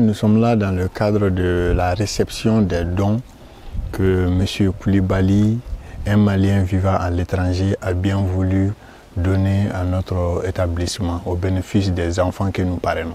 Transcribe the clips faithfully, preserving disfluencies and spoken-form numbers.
nous sommes là dans le cadre de la réception des dons que M. Koulibaly, un Malien vivant à l'étranger, a bien voulu donner à notre établissement au bénéfice des enfants que nous parrainons.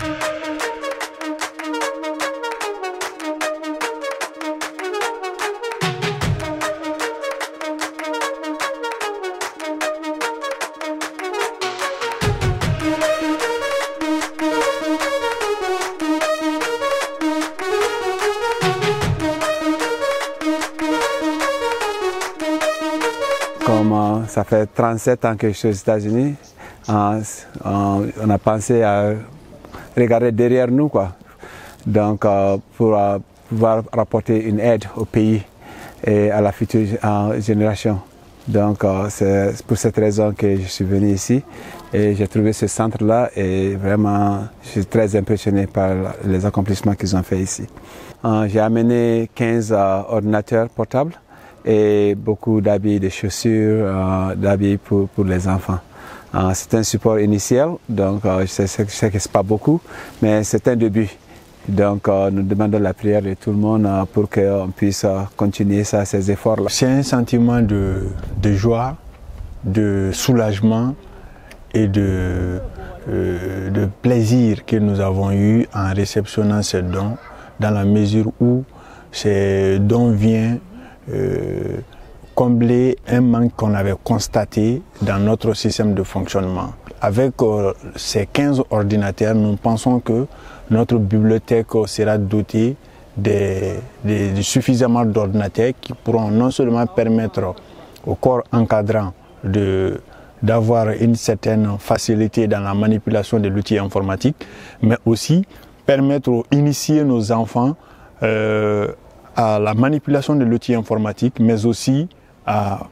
Comme euh, ça fait trente-sept ans que je suis aux États-Unis, euh, euh, on a pensé à regarder derrière nous, quoi. Donc, euh, pour euh, pouvoir rapporter une aide au pays et à la future euh, génération. Donc, euh, c'est pour cette raison que je suis venu ici et j'ai trouvé ce centre-là et vraiment, je suis très impressionné par les accomplissements qu'ils ont fait ici. Euh, j'ai amené quinze euh, ordinateurs portables et beaucoup d'habits, de chaussures, euh, d'habits pour, pour les enfants. Euh, c'est un support initial, donc euh, je sais, je sais que ce n'est pas beaucoup, mais c'est un début. Donc euh, nous demandons la prière de tout le monde euh, pour qu'on puisse euh, continuer ça, ces efforts-là. C'est un sentiment de, de joie, de soulagement et de, euh, de plaisir que nous avons eu en réceptionnant ces dons, dans la mesure où ces dons viennent Euh, combler un manque qu'on avait constaté dans notre système de fonctionnement. Avec euh, ces quinze ordinateurs, nous pensons que notre bibliothèque sera dotée de, de, de suffisamment d'ordinateurs qui pourront non seulement permettre au corps encadrant de d'avoir une certaine facilité dans la manipulation de l'outil informatique, mais aussi permettre d'initier nos enfants euh, à la manipulation de l'outil informatique, mais aussi à,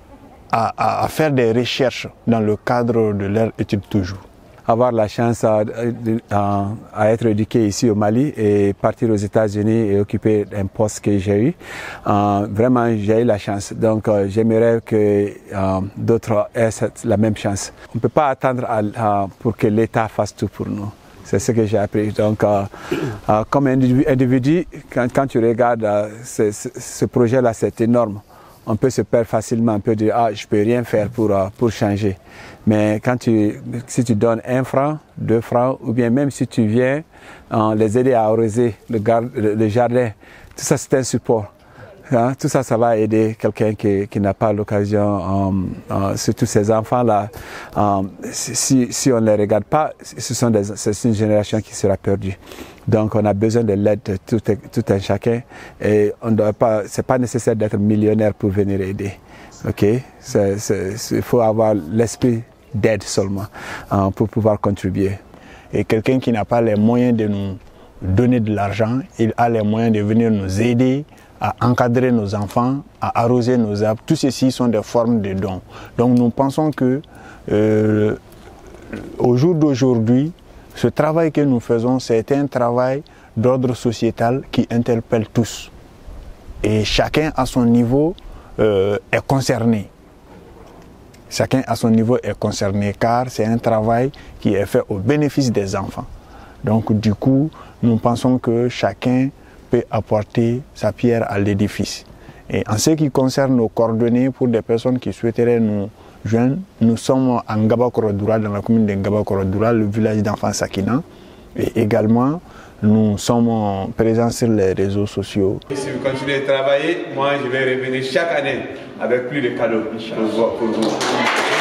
à, à faire des recherches dans le cadre de leur étude toujours. Avoir la chance à, à, à être éduqué ici au Mali et partir aux États-Unis et occuper un poste que j'ai eu, euh, vraiment j'ai eu la chance. Donc euh, j'aimerais que euh, d'autres aient cette, la même chance. On ne peut pas attendre à, à, pour que l'État fasse tout pour nous. C'est ce que j'ai appris. Donc, euh, euh, comme individu, quand, quand tu regardes euh, ce, ce, ce projet-là, c'est énorme. On peut se perdre facilement, on peut dire « Ah, je ne peux rien faire pour, euh, pour changer ». Mais quand tu, si tu donnes un franc, deux francs, ou bien même si tu viens euh, les aider à arroser le, le, le jardin, tout ça, c'est un support. Hein, tout ça, ça va aider quelqu'un qui, qui n'a pas l'occasion, euh, euh, surtout ces enfants-là. Euh, si, si on ne les regarde pas, ce sont des, c'est une génération qui sera perdue. Donc, on a besoin de l'aide de tout, tout un chacun. Et on doit pas, c'est pas nécessaire d'être millionnaire pour venir aider. Ok, c'est, c'est, il faut avoir l'esprit d'aide seulement euh, pour pouvoir contribuer. Et quelqu'un qui n'a pas les moyens de nous donner de l'argent, il a les moyens de venir nous aider à encadrer nos enfants, à arroser nos arbres. Tout ceci sont des formes de dons. Donc nous pensons que euh, au jour d'aujourd'hui, ce travail que nous faisons, c'est un travail d'ordre sociétal qui interpelle tous. Et chacun à son niveau euh, est concerné. Chacun à son niveau est concerné car c'est un travail qui est fait au bénéfice des enfants. Donc du coup, nous pensons que chacun peut apporter sa pierre à l'édifice. Et en ce qui concerne nos coordonnées pour des personnes qui souhaiteraient nous joindre, nous sommes à Ngaba-Korodura, dans la commune de Ngaba-Korodura, le village d'enfants Sakina. Et également, nous sommes présents sur les réseaux sociaux. Si vous continuez de travailler, moi je vais revenir chaque année avec plus de cadeaux pour vous.